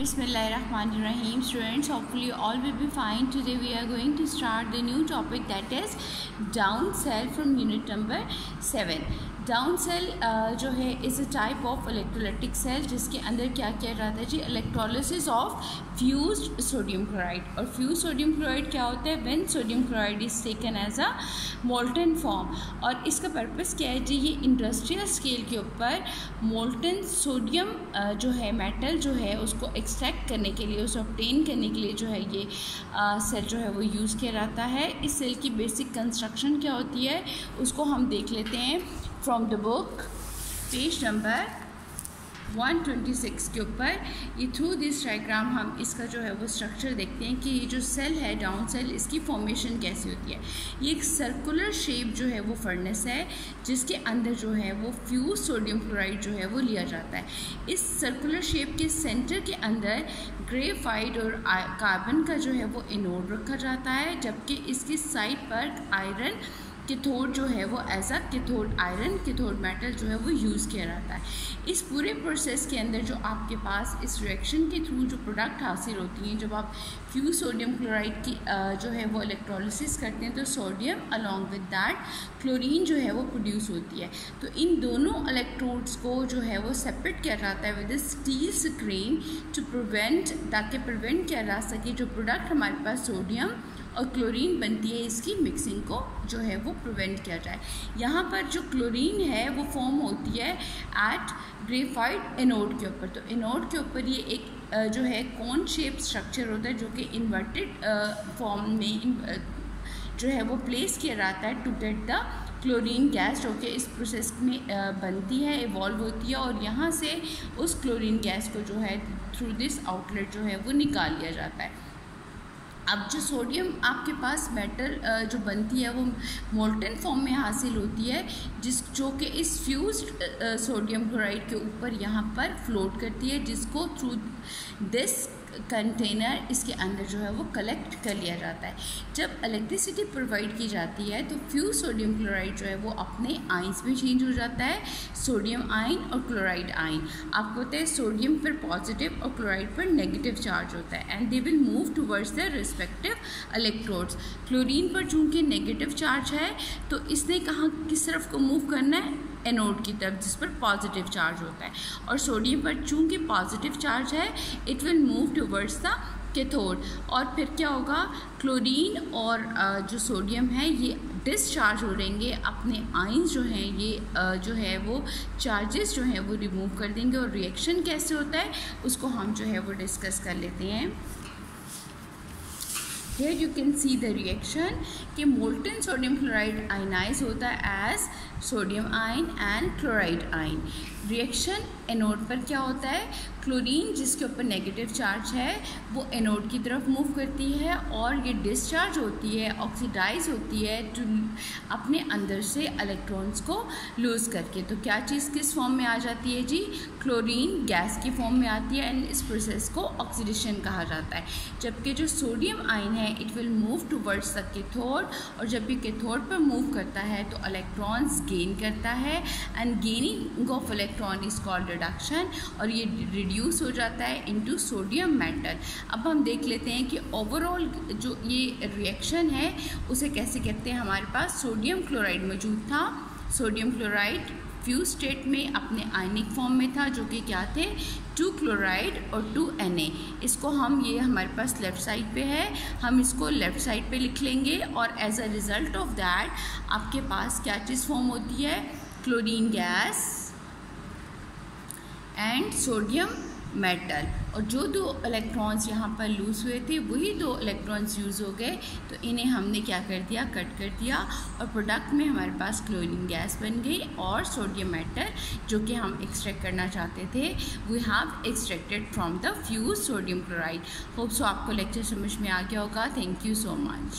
Bismillahirrahmanirrahim. Students, hopefully all will be fine. Today we are going to start the new topic, that is down cell from unit number 7. Down cell जो है is a type of electrolytic cell जिसके अंदर क्या किया जाता है जी, electrolysis of fused sodium chloride. और फ्यूज सोडियम क्लोराइड क्या होता है, when sodium chloride is taken as a molten form. और इसका पर्पस क्या है जी, ये इंडस्ट्रियल स्केल के ऊपर मोल्टन सोडियम जो है मेटल जो है उसको एक्सट्रैक्ट करने के लिए, उसे ऑब्टेन करने के लिए जो है ये सेल जो है वो यूज़ किया जाता है। इस सेल की बेसिक कंस्ट्रक्शन क्या होती है उसको हम देख लेते हैं from the book, page number 126 के ऊपर। ये थ्रू दिस डायग्राम हम इसका जो है वो स्ट्रक्चर देखते हैं कि ये जो सेल है डाउन सेल, इसकी फॉर्मेशन कैसी होती है। ये एक सर्कुलर शेप जो है वो फर्नेस है जिसके अंदर जो है वो फ्यूज सोडियम क्लोराइड जो है वो लिया जाता है। इस सर्कुलर शेप के सेंटर के अंदर ग्रेफाइट और कार्बन का जो है वो एनोड रखा जाता है, जबकि इसकी साइड पर आयरन कैथोड जो है वो as a cathode iron cathode metal जो है वो यूज़ किया जाता है। इस पूरे प्रोसेस के अंदर जो आपके पास इस रिएक्शन के थ्रू जो प्रोडक्ट हासिल होती हैं, जब आप फ्यूज सोडियम क्लोराइड की जो है वो इलेक्ट्रोलिसिस करते हैं तो sodium along with that chlorine जो है वो प्रोड्यूस होती है। तो इन दोनों इलेक्ट्रोड्स को जो है वो सेपरेट किया जाता है with steel screen to prevent, ताकि प्रिवेंट किया जा सके जो प्रोडक्ट हमारे पास सोडियम और क्लोरीन बनती है इसकी मिक्सिंग को जो है वो प्रिवेंट किया जाए। यहाँ पर जो क्लोरीन है वो फॉर्म होती है एट ग्रेफाइट एनोड के ऊपर। तो एनोड के ऊपर ये एक जो है कॉन शेप स्ट्रक्चर होता है जो कि इन्वर्टेड फॉर्म में जो है वो प्लेस किया जाता है to get the chlorine gas, जो कि इस प्रोसेस में बनती है, इवॉल्व होती है और यहाँ से उस क्लोरीन गैस को जो है थ्रू दिस आउटलेट जो है वो निकाल लिया जाता है। अब जो सोडियम आपके पास मेटल जो बनती है वो मोल्टन फॉर्म में हासिल होती है, जो कि इस फ्यूज्ड सोडियम क्लोराइड के ऊपर यहाँ पर फ्लोट करती है, जिसको थ्रू दिस कंटेनर इसके अंदर जो है वो कलेक्ट कर लिया जाता है। जब इलेक्ट्रिसिटी प्रोवाइड की जाती है तो फ्यूज सोडियम क्लोराइड जो है वो अपने आइंस में चेंज हो जाता है, सोडियम आइन और क्लोराइड आइन। आपको पता है सोडियम पर पॉजिटिव और क्लोराइड पर नेगेटिव चार्ज होता है and they will move towards the respective electrodes. Chlorine पर चूँकि नेगेटिव चार्ज है तो इसने कहाँ किस तरफ को मूव करना है, एनोड की तरफ जिस पर पॉजिटिव चार्ज होता है। और सोडियम पर चूँकि पॉजिटिव चार्ज है it will move towards the cathode. और फिर क्या होगा, क्लोरीन और जो सोडियम है ये डिस्चार्ज हो जाएंगे, अपने आइंस जो हैं ये जो है वो चार्जेस जो हैं वो रिमूव कर देंगे। और रिएक्शन कैसे होता है उसको हम जो है वो डिस्कस कर लेते हैं। Here you can see the reaction कि molten sodium chloride आयनाइज होता है as sodium ion and chloride ion. Reaction anode पर क्या होता है, क्लोरीन जिसके ऊपर नेगेटिव चार्ज है वो एनोड की तरफ मूव करती है और ये डिस्चार्ज होती है, ऑक्सीडाइज होती है टू अपने अंदर से इलेक्ट्रॉन्स को लूज़ करके। तो क्या चीज़ किस फॉर्म में आ जाती है जी, क्लोरीन गैस की फॉर्म में आती है एंड इस प्रोसेस को ऑक्सीडेशन कहा जाता है। जबकि जो सोडियम आयन है it will move towards the cathode, और जब भी कैथोड पर मूव करता है तो इलेक्ट्रॉन्स गेन करता है and gaining of electron is called reduction, और ये रिड्यूस हो जाता है इनटू सोडियम मेटल। अब हम देख लेते हैं कि ओवरऑल जो ये रिएक्शन है उसे कैसे कहते हैं। हमारे पास सोडियम क्लोराइड मौजूद था, सोडियम क्लोराइड फ्यूज स्टेट में अपने आयनिक फॉर्म में था जो कि क्या थे, 2 क्लोराइड और 2 Na। इसको हम ये हमारे पास लेफ़्ट साइड पे है, हम इसको लेफ़्ट साइड पे लिख लेंगे और as a result of that आपके पास क्या चीज़ फॉर्म होती है, chlorine gas and sodium metal. और जो 2 इलेक्ट्रॉन्स यहाँ पर लूज़ हुए थे वही 2 इलेक्ट्रॉन्स यूज़ हो गए, तो इन्हें हमने क्या कर दिया, कट कर दिया और प्रोडक्ट में हमारे पास क्लोरीन गैस बन गई और सोडियम मेटल जो कि हम एक्सट्रैक्ट करना चाहते थे we have extracted from the fuse sodium chloride. Hope so आपको लेक्चर समझ में आ गया होगा। Thank you so much.